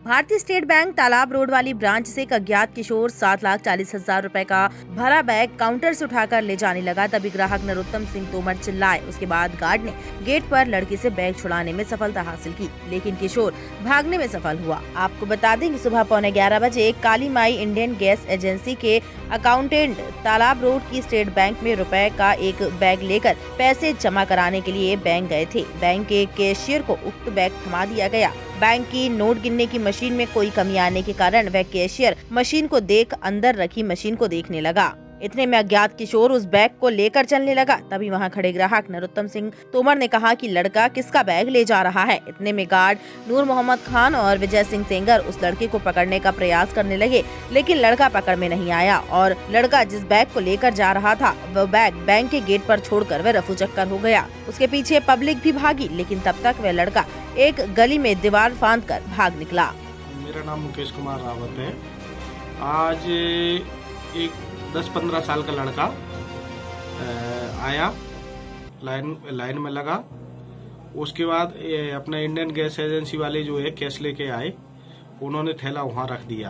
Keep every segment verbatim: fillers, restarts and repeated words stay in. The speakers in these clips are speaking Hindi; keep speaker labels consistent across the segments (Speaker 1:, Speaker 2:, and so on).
Speaker 1: भारतीय स्टेट बैंक तालाब रोड वाली ब्रांच से एक अज्ञात किशोर सात लाख चालीस हजार रुपए का भरा बैग काउंटर से उठाकर ले जाने लगा। तभी ग्राहक नरोत्तम सिंह तोमर चिल्लाए। उसके बाद गार्ड ने गेट पर लड़के से बैग छुड़ाने में सफलता हासिल की, लेकिन किशोर भागने में सफल हुआ। आपको बता दें कि सुबह पौने ग्यारह बजे Kali Mai Indian gas agency के अकाउंटेंट तालाब रोड की स्टेट बैंक में रुपए का एक बैग लेकर पैसे जमा कराने के लिए बैंक गए थे। बैंक के कैशियर को उक्त बैग थमा दिया गया। बैंक की नोट गिनने की मशीन में कोई कमी आने के कारण वह कैशियर मशीन को देख अंदर रखी मशीन को देखने लगा। इतने में अज्ञात किशोर उस बैग को लेकर चलने लगा। तभी वहां खड़े ग्राहक नरोत्तम सिंह तोमर ने कहा कि लड़का किसका बैग ले जा रहा है। इतने में गार्ड नूर मोहम्मद खान और विजय सिंह सेंगर उस लड़के को पकड़ने का प्रयास करने लगे, लेकिन लड़का पकड़ में नहीं आया और लड़का जिस बैग को लेकर जा रहा था वह बैग बैंक के गेट पर छोड़कर वह रफू चक्कर हो गया। उसके पीछे पब्लिक भी भागी, लेकिन तब तक वह लड़का एक गली में दीवार फांद कर भाग निकला।
Speaker 2: मेरा नाम मुकेश कुमार रावत है। आज एक दस पंद्रह साल का लड़का आया, लाइन लाइन में लगा। उसके बाद अपना इंडियन गैस एजेंसी वाले जो है कैश लेके आए, उन्होंने थैला वहां रख दिया।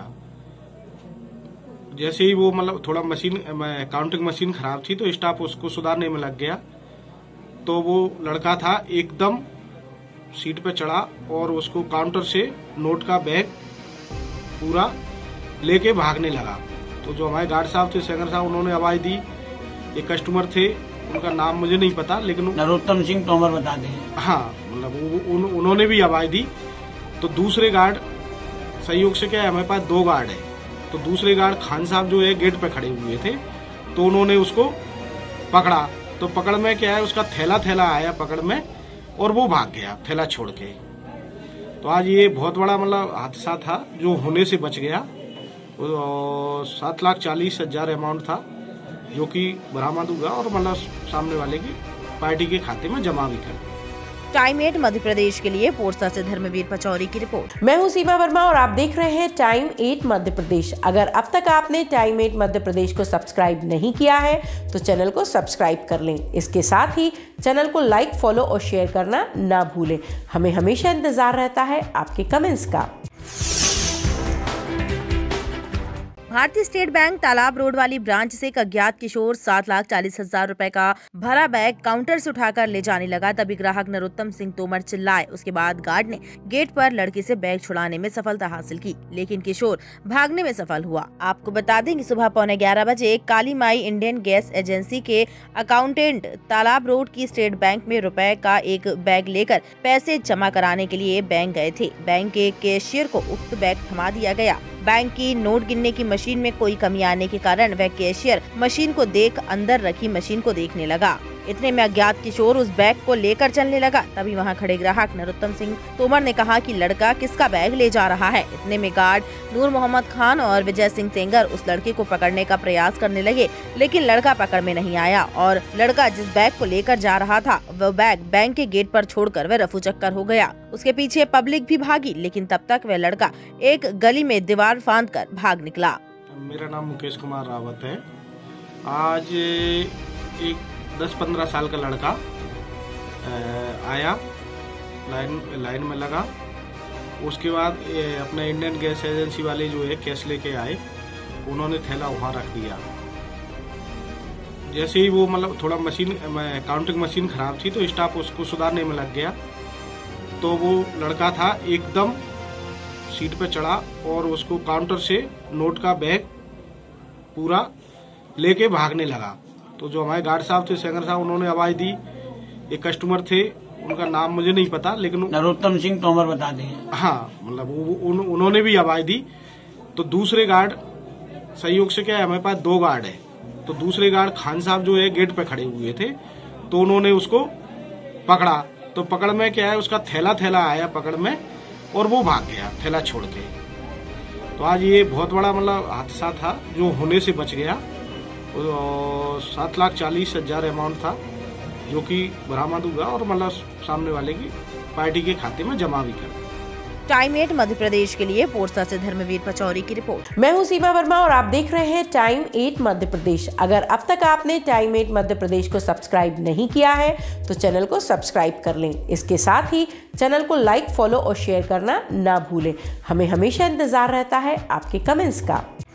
Speaker 2: जैसे ही वो मतलब थोड़ा मशीन काउंटिंग मशीन खराब थी तो स्टाफ उसको सुधारने में लग गया, तो वो लड़का था एकदम सीट पे चढ़ा और उसको काउंटर से नोट का बैग पूरा लेके भागने लगा। तो जो हमारे गार्ड साहब थे, सेंगर साहब, उन्होंने आवाज दी। एक कस्टमर थे, उनका नाम मुझे नहीं पता, लेकिन
Speaker 3: नरोत्तम सिंह तोमर बता दें।
Speaker 2: हाँ, मतलब उन, उन्होंने भी आवाज दी। तो दूसरे गार्ड सहयोग से क्या है, हमारे पास दो गार्ड है, तो दूसरे गार्ड खान साहब जो है गेट पे खड़े हुए थे, तो उन्होंने उसको पकड़ा। तो पकड़ में क्या है, उसका थैला थैला आया पकड़ में और वो भाग गया थैला छोड़ के। तो आज ये बहुत बड़ा मतलब हादसा था जो होने से बच गया। सात लाख चालीस हजार अमाउंट था जो कि बरामद हुआ और मतलब सामने वाले की पार्टी के खाते में जमा भी कर दिया।
Speaker 1: टाइम एट मध्य प्रदेश के लिए पोरसा से धर्मवीर पचौरी की रिपोर्ट।
Speaker 4: मैं हूं सीमा वर्मा और आप देख रहे हैं टाइम एट मध्य प्रदेश। अगर अब तक आपने टाइम एट मध्य प्रदेश को सब्सक्राइब नहीं किया है तो चैनल को सब्सक्राइब कर लें। इसके साथ ही चैनल को लाइक, फॉलो और शेयर करना ना भूलें। हमें हमेशा इंतजार रहता है आपके कमेंट्स का।
Speaker 1: भारतीय स्टेट बैंक तालाब रोड वाली ब्रांच से एक अज्ञात किशोर सात लाख चालीस हजार रुपए का भरा बैग काउंटर से उठाकर ले जाने लगा। तभी ग्राहक नरोत्तम सिंह तोमर चिल्लाए। उसके बाद गार्ड ने गेट पर लड़के से बैग छुड़ाने में सफलता हासिल की, लेकिन किशोर भागने में सफल हुआ। आपको बता दें कि सुबह पौने ग्यारह बजे Kali Mai Indian gas agency के अकाउंटेंट तालाब रोड की स्टेट बैंक में रुपए का एक बैग लेकर पैसे जमा कराने के लिए बैंक गए थे। बैंक के कैशियर को उक्त बैग थमा दिया गया। बैंक की नोट गिनने की मशीन में कोई कमी आने के कारण वह कैशियर मशीन को देख अंदर रखी मशीन को देखने लगा। इतने में अज्ञात किशोर उस बैग को लेकर चलने लगा। तभी वहां खड़े ग्राहक नरोत्तम सिंह तोमर ने कहा कि लड़का किसका बैग ले जा रहा है। इतने में गार्ड नूर मोहम्मद खान और विजय सिंह सेंगर उस लड़के को पकड़ने का प्रयास करने लगे, लेकिन लड़का पकड़ में नहीं आया और लड़का जिस बैग को लेकर जा रहा था वह बैग बैंक के गेट पर छोड़कर वह रफू चक्कर हो गया। उसके पीछे पब्लिक भी भागी, लेकिन तब तक वह लड़का एक गली में दीवार फांद कर भाग निकला।
Speaker 2: मेरा नाम मुकेश कुमार रावत है। आज एक दस पंद्रह साल का लड़का आया, लाइन लाइन में लगा। उसके बाद अपना इंडियन गैस एजेंसी वाले जो है कैश लेके आए, उन्होंने थैला वहां रख दिया। जैसे ही वो मतलब थोड़ा मशीन काउंटिंग मशीन खराब थी तो स्टाफ उसको सुधारने में लग गया, तो वो लड़का था एकदम सीट पे चढ़ा और उसको काउंटर से नोट का बैग पूरा लेके भागने लगा। तो जो हमारे गार्ड साहब थे, सेंगर साहब, उन्होंने आवाज दी। एक कस्टमर थे, उनका नाम मुझे नहीं पता, लेकिन
Speaker 3: नरोत्तम सिंह तोमर बता दें।
Speaker 2: हाँ, मतलब उन, उन्होंने भी आवाज दी। तो दूसरे गार्ड सहयोग से क्या है, हमारे पास दो गार्ड है, तो दूसरे गार्ड खान साहब जो है गेट पे खड़े हुए थे, तो उन्होंने उसको पकड़ा। तो पकड़ में क्या है, उसका थैला थैला आया पकड़ में और वो भाग गया थैला छोड़ के। तो आज ये बहुत बड़ा मतलब हादसा था जो होने से बच गया। सात लाख चालीस हजार अमाउंट था जो कि बरामद हुआ और मतलब सामने वाले की पार्टी के खाते में जमा भी कर दिया।
Speaker 1: टाइम एट मध्य प्रदेश के लिए पोरसा से धर्मवीर पचौरी की रिपोर्ट।
Speaker 4: मैं हूं सीमा वर्मा और आप देख रहे हैं टाइम एट मध्य प्रदेश। अगर अब तक आपने टाइम एट मध्य प्रदेश को सब्सक्राइब नहीं किया है तो चैनल को सब्सक्राइब कर लें। इसके साथ ही चैनल को लाइक, फॉलो और शेयर करना ना भूलें। हमें हमेशा इंतजार रहता है आपके कमेंट्स का।